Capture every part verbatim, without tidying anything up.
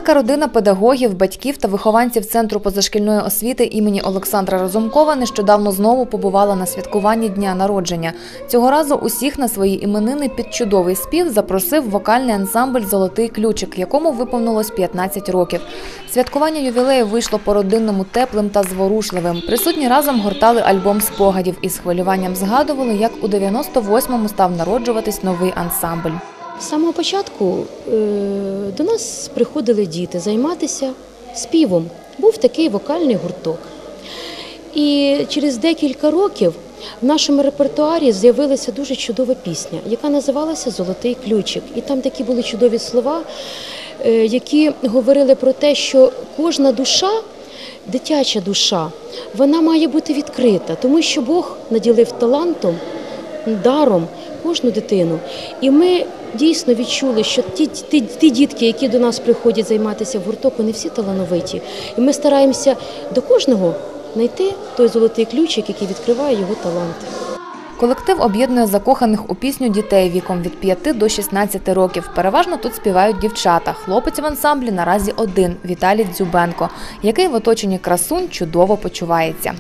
Велика родина педагогів, батьків та вихованців Центру позашкільної освіти імені Олександра Разумкова нещодавно знову побувала на святкуванні дня народження. Цього разу усіх на свої іменини під чудовий спів запросив вокальний ансамбль «Золотий ключик», якому виповнилось п'ятнадцять років. Святкування ювілею вийшло по-родинному теплим та зворушливим. Присутні разом гортали альбом спогадів і з хвилюванням згадували, як у дев'яносто восьмому став народжуватись новий ансамбль. З самого початку до нас приходили діти займатися співом. Був такий вокальний гурток. І через декілька років в нашому репертуарі з'явилася дуже чудова пісня, яка називалася «Золотий ключик». І там такі були чудові слова, які говорили про те, що кожна душа, дитяча душа, вона має бути відкрита, тому що Бог наділив талантом, даром кожну дитину. І ми дійсно відчули, що ті, ті, ті дітки, які до нас приходять займатися в гурток, вони всі талановиті. І ми стараємося до кожного знайти той золотий ключик, який відкриває його таланти. Колектив об'єднує закоханих у пісню дітей віком від п'яти до шістнадцяти років. Переважно тут співають дівчата. Хлопець в ансамблі наразі один – Віталій Дзюбенко, який в оточенні красунь чудово почувається.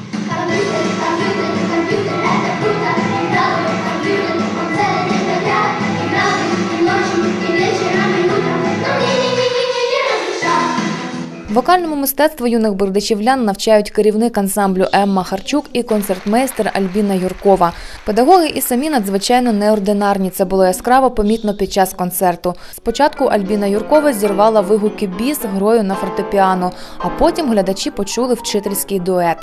Вокальному мистецтву юних бердичівлян навчають керівник ансамблю Емма Харчук і концертмейстер Альбіна Юркова. Педагоги і самі надзвичайно неординарні. Це було яскраво помітно під час концерту. Спочатку Альбіна Юркова зірвала вигуки біс грою на фортепіано, а потім глядачі почули вчительський дует.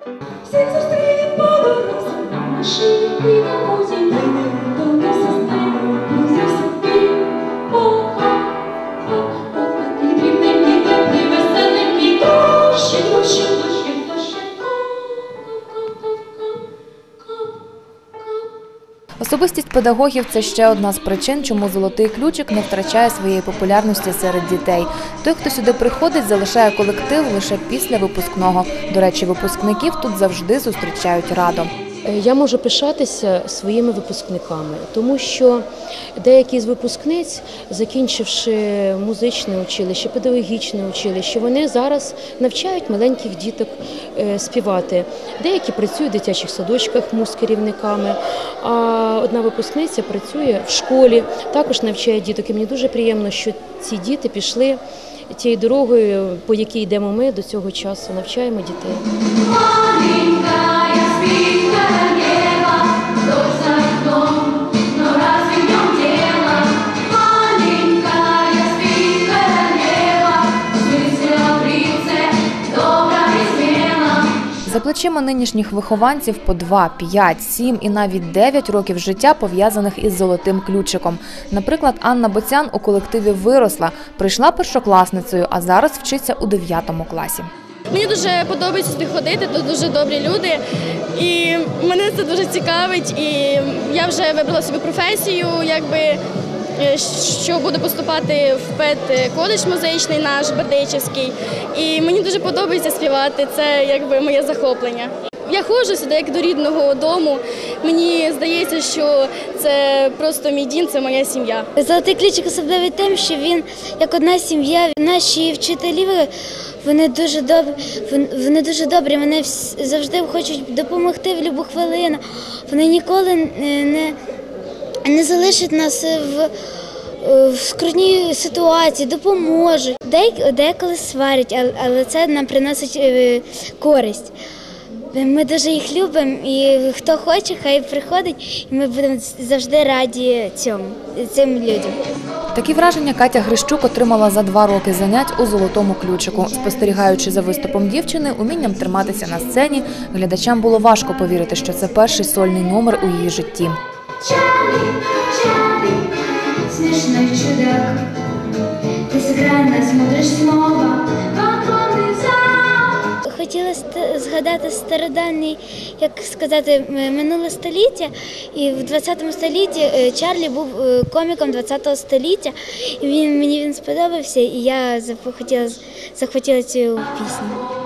Особистість педагогів – це ще одна з причин, чому «Золотий ключик» не втрачає своєї популярності серед дітей. Той, хто сюди приходить, залишає колектив лише після випускного. До речі, випускників тут завжди зустрічають радо. Я можу пишатися своїми випускниками, тому що деякі з випускниць, закінчивши музичне училище, педагогічне училище, вони зараз навчають маленьких діток співати. Деякі працюють в дитячих садочках муз-керівниками, а одна випускниця працює в школі, також навчає діток. І мені дуже приємно, що ці діти пішли тією дорогою, по якій йдемо ми до цього часу, навчаємо дітей. За плечима нинішніх вихованців по два, п'ять, сім і навіть дев'ять років життя, пов'язаних із «Золотим ключиком». Наприклад, Анна Боцян у колективі виросла, прийшла першокласницею, а зараз вчиться у дев'ятому класі. Мені дуже подобається сюди ходити, тут дуже добрі люди, і мене це дуже цікавить, і я вже вибрала собі професію, якби, що буду поступати в педколедж музичний наш, Бердичівський, і мені дуже подобається співати, це якби моє захоплення. Я ходжу сюди як до рідного дому, мені здається, що це просто мій дім, це моя сім'я. «Золотий ключик» особливий тим, що він як одна сім'я. Наші вчителі, вони дуже добрі, вони дуже добрі, вони завжди хочуть допомогти в будь-яку хвилину. Вони ніколи не, не залишать нас в, в скрутній ситуації, допоможуть. Деколи сварять, але це нам приносить користь. Ми дуже їх любимо, і хто хоче, хай приходить, і ми будемо завжди раді цьому, цим людям. Такі враження Катя Грищук отримала за два роки занять у «Золотому ключику». Спостерігаючи за виступом дівчини, умінням триматися на сцені, глядачам було важко повірити, що це перший сольний номер у її житті. Чарлі, Чарлі, смішний чудак, ти сграно смотриш снова, вагонний зал. Хотілося згадати стародавній, як сказати, минуле століття. І в двадцятому столітті Чарлі був коміком двадцятого століття. І він, мені він сподобався, і я захотіла, захотіла цю пісню.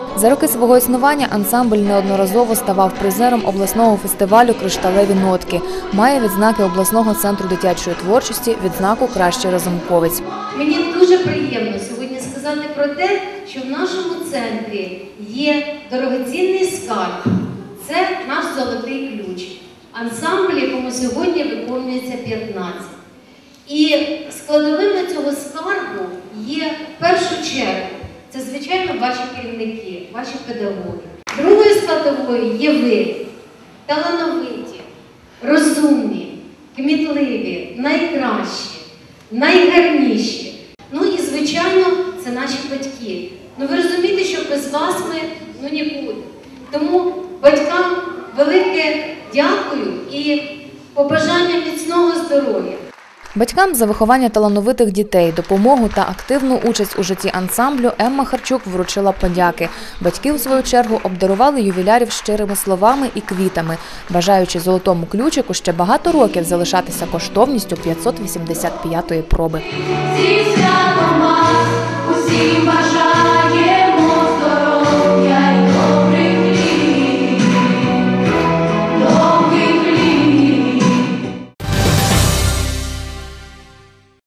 За роки свого існування ансамбль неодноразово ставав призером обласного фестивалю «Кришталеві нотки». Має відзнаки обласного центру дитячої творчості, відзнаку «Кращий разумковець». Мені дуже приємно сьогодні сказати про те, що в нашому центрі є дорогоцінний скарб. Це наш золотий ключ. Ансамбль, якому сьогодні виконується п'ятнадцять. І складовими цього скарбу є в першу чергу, це, звичайно, ваші керівники, ваші педагоги. Другою складовою є ви, талановиті, розумні, кмітливі, найкращі, найгарніші. Ну і, звичайно, це наші батьки. Ну ви розумієте, що без вас ми ну, нікуди. Тому батькам велике дякую і побажання міцного здоров'я. Батькам за виховання талановитих дітей, допомогу та активну участь у житті ансамблю Емма Харчук вручила подяки. Батьки, у свою чергу, обдарували ювілярів щирими словами і квітами, бажаючи золотому ключику ще багато років залишатися коштовністю п'ятсот вісімдесят п'ятої проби. Зі святом вас усім бажаю.